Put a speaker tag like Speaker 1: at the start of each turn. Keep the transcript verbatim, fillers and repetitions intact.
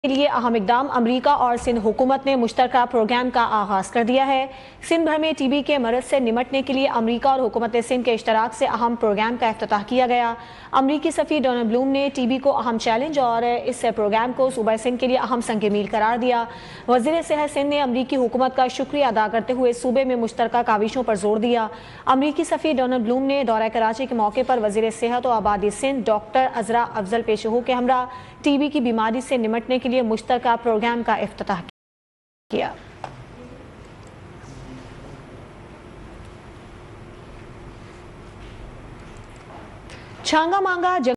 Speaker 1: के लिए अहम इकदाम। अमरीका और सिंध हुकूमत ने मुश्तरका प्रोग्राम का आगाज कर दिया है। सिंध भर में टीबी के मरज से निमटने के लिए अमरीका और हुकूमत सिंध के इश्तराक से अहम प्रोग्राम का इफ्तिताह किया गया। अमरीकी सफ़ी डोनाल्ड ब्लूम ने टीबी को अहम चैलेंज और इस प्रोग्राम को सूबा सिंध के लिए अहम संग मील करार दिया। वज़ीर सेहत सिंध ने अमरीकी हुकूमत का शुक्रिया अदा करते हुए सूबे में मुश्तरका काविशों पर जोर दिया। अमरीकी सफ़ी डोनाल्ड ब्लूम ने दौरा कराची के मौके पर वज़ीर सेहत और आबादी सिंध डॉक्टर अजरा अफजल पेशहू के हमरा टीबी की बीमारी से निमटने के लिए मुश्तरका प्रोग्राम का इफ्तिताह किया। छांगा मांगा